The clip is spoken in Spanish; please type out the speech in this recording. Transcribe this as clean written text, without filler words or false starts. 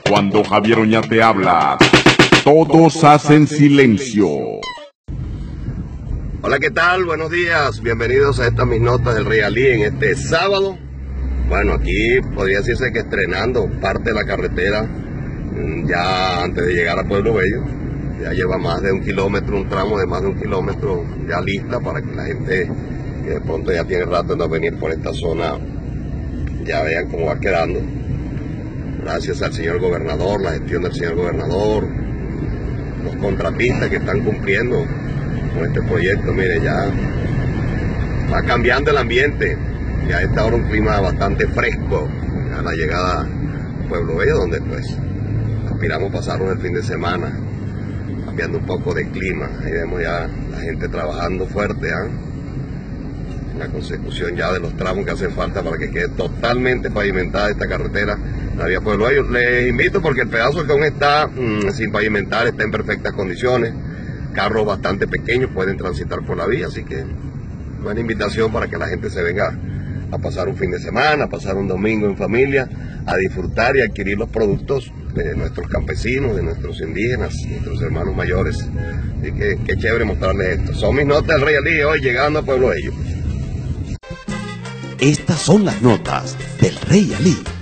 Cuando Javier Oñate habla, todos hacen silencio. Hola, ¿qué tal? Buenos días. Bienvenidos a estas mis notas del Realí en este sábado. Bueno, aquí podría decirse que estrenando parte de la carretera ya antes de llegar a Pueblo Bello. Ya lleva más de 1 kilómetro, un tramo de más de 1 kilómetro ya lista para que la gente que de pronto ya tiene rato de no venir por esta zona ya vean cómo va quedando. Gracias al señor gobernador, la gestión del señor gobernador, los contratistas que están cumpliendo con este proyecto. Mire, ya va cambiando el ambiente. Ya está ahora un clima bastante fresco a la llegada a Pueblo Bello, donde pues aspiramos pasarnos el fin de semana, cambiando un poco de clima. Ahí vemos ya la gente trabajando fuerte, la consecución ya de los tramos que hacen falta para que quede totalmente pavimentada esta carretera, la vía Pueblo Bello. Les invito porque el pedazo que aún está sin pavimentar está en perfectas condiciones. Carros bastante pequeños pueden transitar por la vía, así que buena invitación para que la gente se venga a pasar un fin de semana, a pasar un domingo en familia, a disfrutar y adquirir los productos de nuestros campesinos, de nuestros indígenas, nuestros hermanos mayores. Así que qué chévere mostrarles esto. Son mis notas del Realí hoy llegando a Pueblo Bello. Estas son las notas del Rey Ali.